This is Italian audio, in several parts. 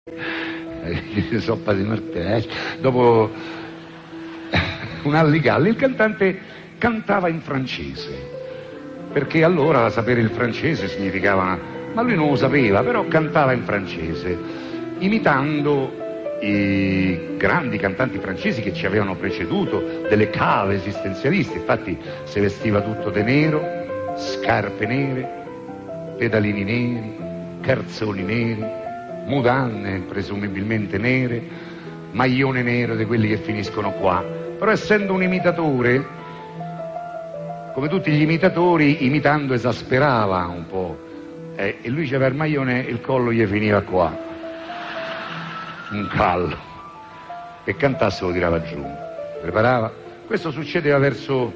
Soppa di martè. Dopo un Alligalli, il cantante cantava in francese, perché allora sapere il francese significava, ma lui non lo sapeva, però cantava in francese, imitando i grandi cantanti francesi che ci avevano preceduto, delle cave esistenzialiste. Infatti si vestiva tutto di nero, scarpe nere, pedalini neri, calzoni neri, mutande presumibilmente nere, maglione nero di quelli che finiscono qua. Però essendo un imitatore, come tutti gli imitatori, imitando esasperava un po', e lui c'aveva il maglione e il collo gli finiva qua, un callo, e cantasse lo tirava giù, preparava. Questo succedeva verso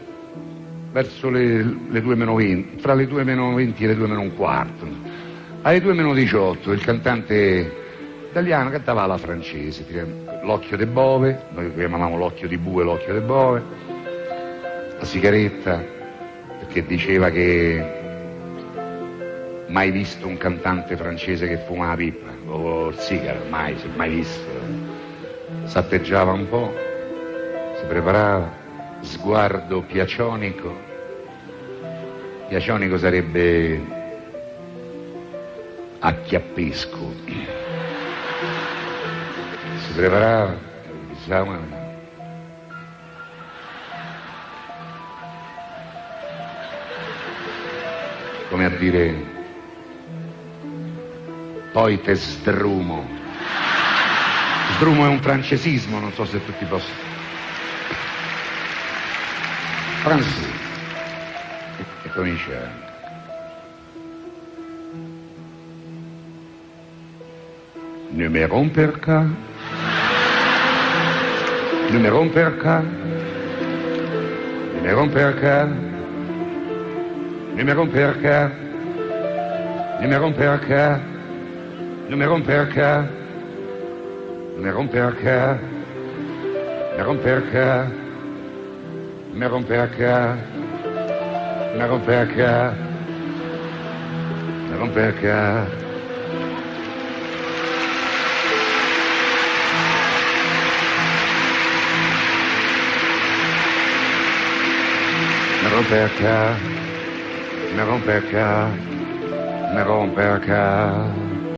le 2 meno 20, fra le 2 meno 20 e le 2 meno un quarto. Alle 2 meno 18 il cantante italiano cantava alla francese, l'occhio de bove, noi chiamavamo l'occhio di bue, l'occhio de bove, la sigaretta, perché diceva che mai visto un cantante francese che fumava pipa o il sigaro, mai, si è mai visto. S'atteggiava un po', si preparava, sguardo piacionico. Piacionico sarebbe acchiappisco. Si preparava, diciamo, come a dire, poi te sdrumo. Sdrumo è un francesismo, non so se tutti possono. Francese. E comincia. Numéro per cas, numéro per cas, numéro per cas, numéro per cas, numéro per cas, numéro per cas, numéro per cas, numéro per cas, numéro per cas, numéro per cas, numéro per cas. Me rompe acá, me rompe acá, me rompe acá.